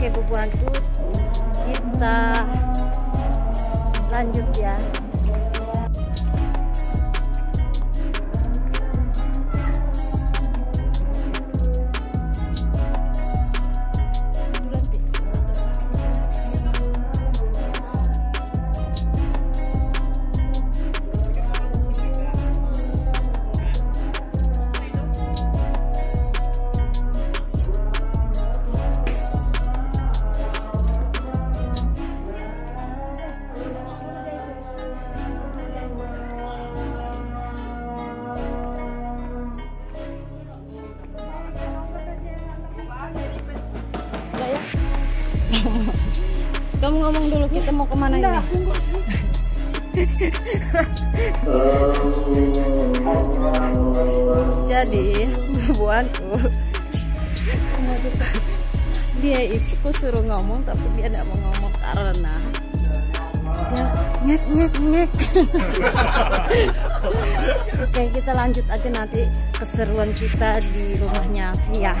Oke bubuanku, kita lanjut ya. Kamu ngomong dulu, kita mau kemana ini? Jadi buanku dia itu ku suruh ngomong tapi dia tidak mau ngomong karena dia nyek. Oke, kita lanjut aja nanti keseruan kita di rumahnya Via.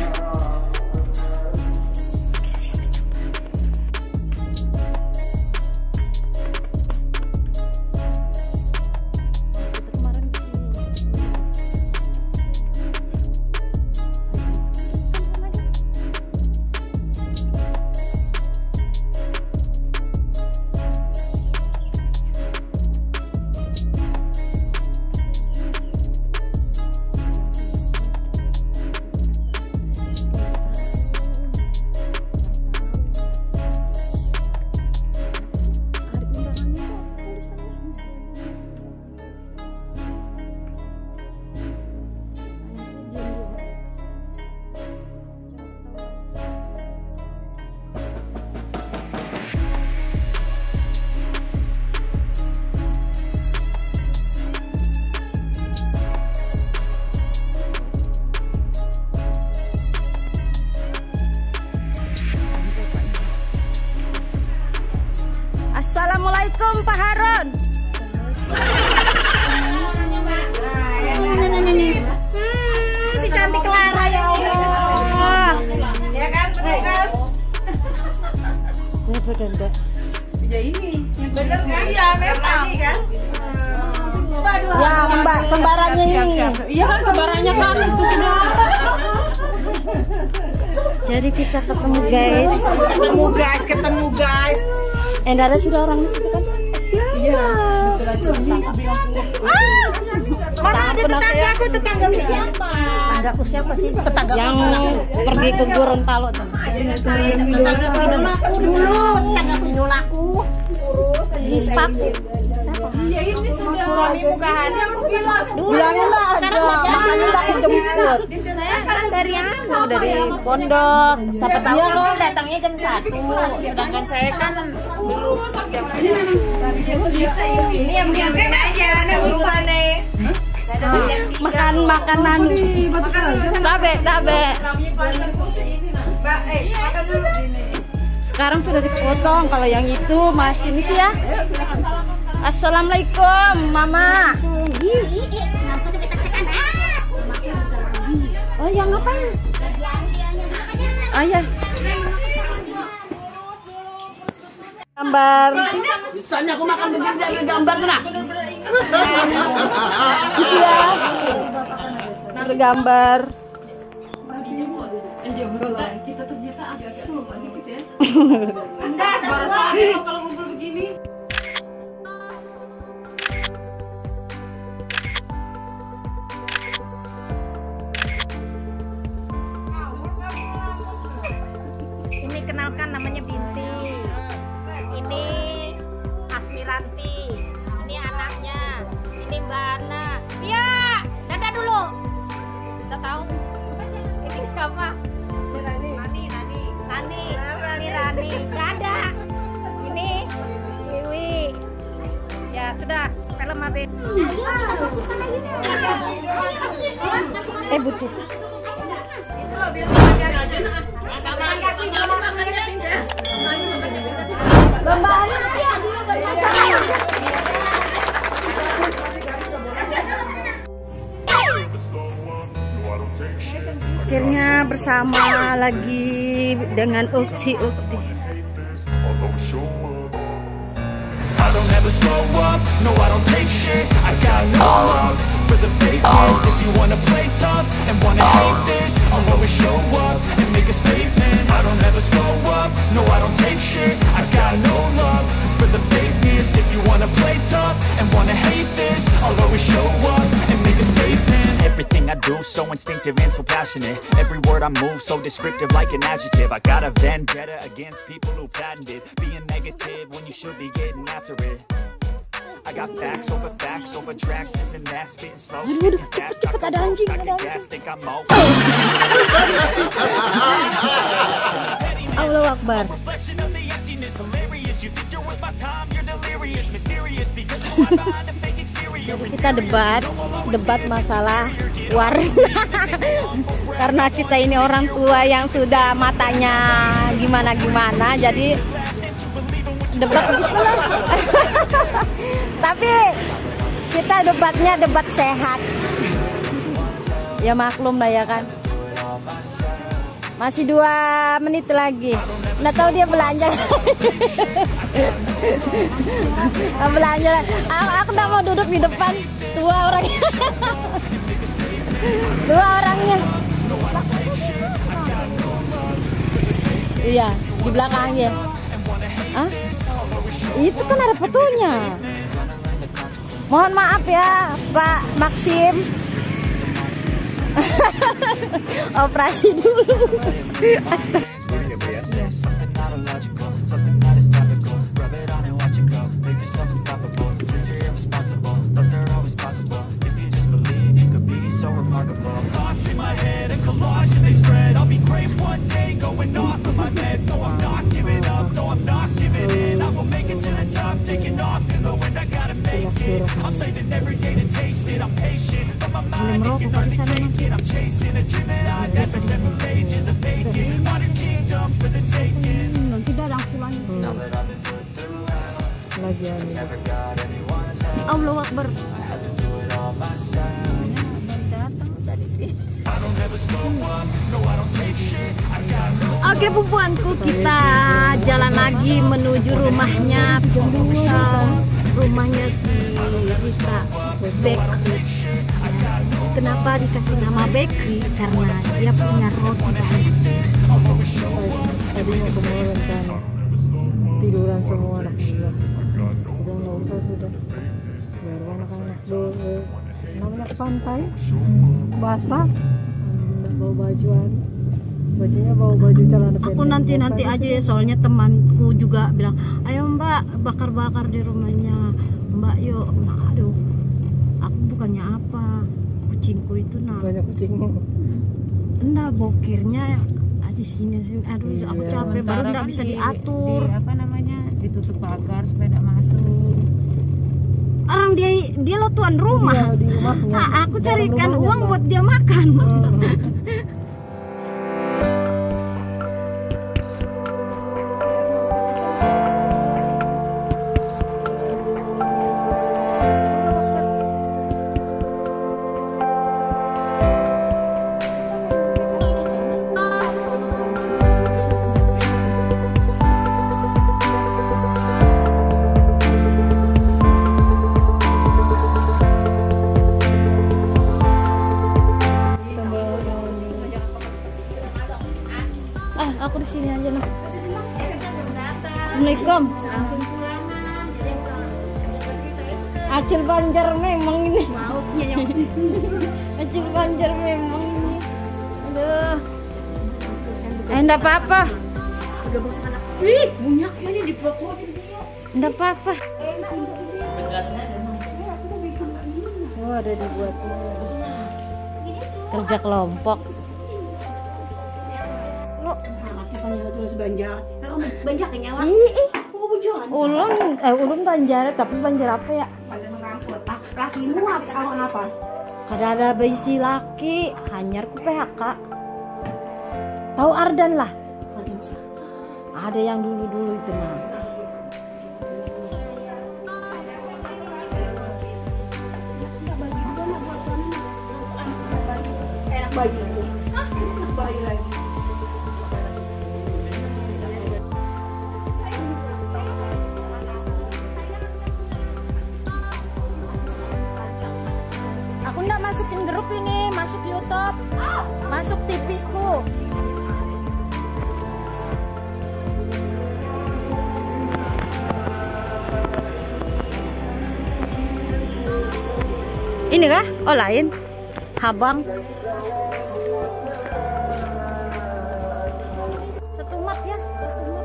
Assalamualaikum Pak Harun. Si cantik Clara ya Allah. Ya kan, bener kan? Ya ini. Bener kan? Iya, memang kan. Ya, kembarannya ini. Iya kan kembarannya kan. Jadi kita ketemu guys. Ketemu guys. Endara sudah orang di situ kan? Iya. Betul aja. Mana ada tetanggaku? Tetanggaku siapa? Tetanggaku siapa sih? Tetangga yang pergi ke Gorontalo tuh. Tetanggaku idolaku dulu. Tetanggaku idolaku. Di Sepaku. Iya ini sudah. Suamimu kan harus bilang. Bilangnya lah ada, makanya lah aku jemput. Saya kan Dari pondok. Siapa tahu kan datangnya jam 1. Sedangkan saya kan belum jam 1. ini yang bikin aja, ada hubungannya. Makan makanan. Tabe. Sekarang sudah dipotong. Kalau yang itu masih ini sih ya. Assalamualaikum Mama. Oh yang apa? Oh ya. Gambar. Misalnya aku makan begini dari gambar kena. Isi ya. Bergambar. Kita ternyata agak-agak lupa dikit ya. Baru kalau ngumpul begini. Ini kenalkan namanya Binti. Ini Asmiranti. Ini anaknya. Ini Mbak Ana. Iya, dadah dulu. Kita tahu. Ini siapa? Nani. Ini Rani. Dadah. Ini Dewi. Ya sudah, film habis. Butuh. Akhirnya bersama bersama lagi dengan Ukti. I don't ever slow up, no I don't take shit. I got no love for the fakeness. If you wanna play tough and wanna hate this, I'll always show up and make a statement. I don't ever slow up, no I don't take shit. I got no love for the fakeness. If you wanna play tough and wanna hate this, I'll always show up and make a statement. Everything I do so instinctive and so passionate. Every word I move so descriptive like an adjective. I got a vendetta against people who patented being negative when you should be getting after it. I got facts over tracks, this and that, spitting slow, spitting fast. I can roast, I can gas, think I'm all. Allahu Akbar. Reflection of the emptiness, hilarious. You think you're worth my time, you're delirious, mysterious because you hide behind a fake exterior. Kita debat masalah warna. Karena kita ini orang tua yang sudah matanya gimana-gimana, jadi debat gitulah. Tapi kita debatnya debat sehat. Ya maklum lah ya kan. Masih 2 menit lagi. Nggak tahu dia belanja. Belanja. Aku nggak mau duduk di depan. Dua orangnya. Iya, di belakangnya. Ah? Itu kan ada fotonya. Mohon maaf ya, Pak Maxim. Operasi dulu. Astaga. I'm saving every day to taste it. I'm patient, but my mind ain't gonna take it. I'm chasing a dream that I've had for several ages of vacant. Modern kingdom for the taking. Nanti darah pulang. Now that I've been put through hell, Lagi I never got anyone's help. Allahu Akbar. I had to do it all myself. I don't ever slow up, no I don't take shit. I got no. Oke pupuanku, kita jalan lagi menuju rumahnya rumahnya si Rista Bakery. Kenapa dikasih nama bakery? Karena dia punya roti banyak. Tadi mau ke mall rencana tiduran semua anak buah. Udah nggak usah sudah. Biar anak-anak namanya ke pantai basah. Bawa bajuan. Bajunya bawa baju celana pendek. Aku nanti aja ya, soalnya temanku juga bilang, ayo Mbak bakar-bakar di rumahnya Mbak yuk. Nah, aduh, aku bukannya apa, kucingku itu Banyak kucingmu. enggak bokirnya aja sini. Aduh, aku capek, baru nggak bisa diatur. Apa namanya, ditutup pagar supaya tidak masuk. Orang dia lo tuan rumah. Iya, di rumahnya. Aku Dalam carikan rumahnya, uang Mbak. buat dia makan. Aku di sini aja noh. Assalamualaikum. Acil Banjar memang ini. Acil Banjar memang ini. Aduh. Enggak apa-apa. Wih, minyaknya ini dipotongin dia. Enggak apa-apa. Oh, ada dibuat. Kerja kelompok. Lo Makanya terus Banjar. Kamu Banjar ke nyawa? ih, Kamu bujuan. ulun Banjar, tapi Banjar apa ya? Pada merampok. Lakimu apa? Kada ada bisi laki, hanyar ku PHK. Tahu Ardan lah. Ada yang dulu itu mah. Enak bayi. Enak bayi lagi. YouTube. Masuk TV ku. Ini kah? Oh lain. Habang. Setumat ya, setumat.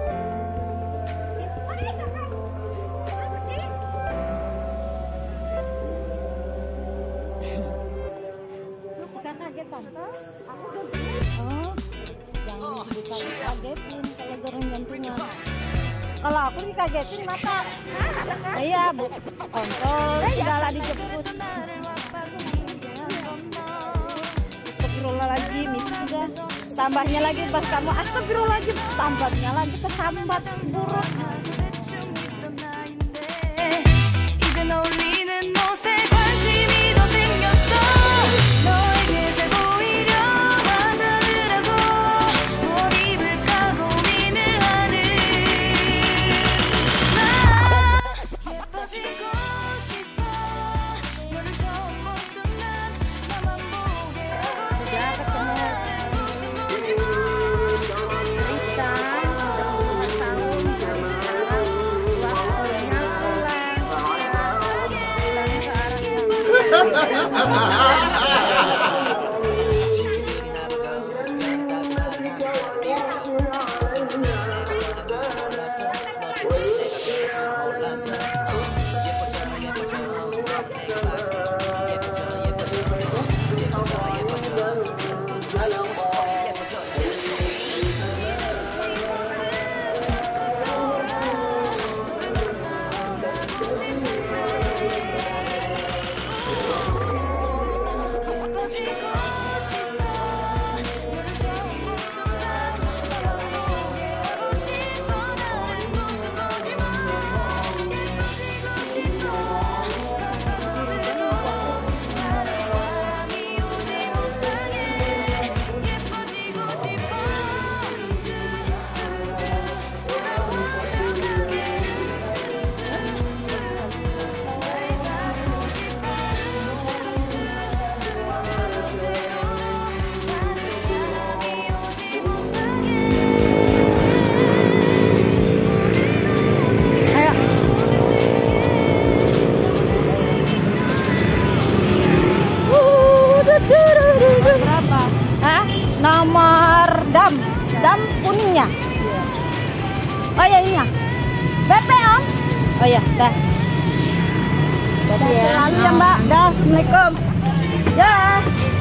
Lu bukan kaget tante? Aku oh, jangan dikagetin kalau goreng jantungan. Kalau aku dikagetin mata. Iya, Bu. Kontol segala dijemput. Astagfirullahaladzim, itu sudah tambahnya lagi pas kamu astagfirullahaladzim, tambahnya lagi kesambat buruk. Nomor dam kuningnya. Oh ya ini ya. BP Om. Oh ya, dah. Lalu ya Mbak. Dah, Assalamualaikum. Ya.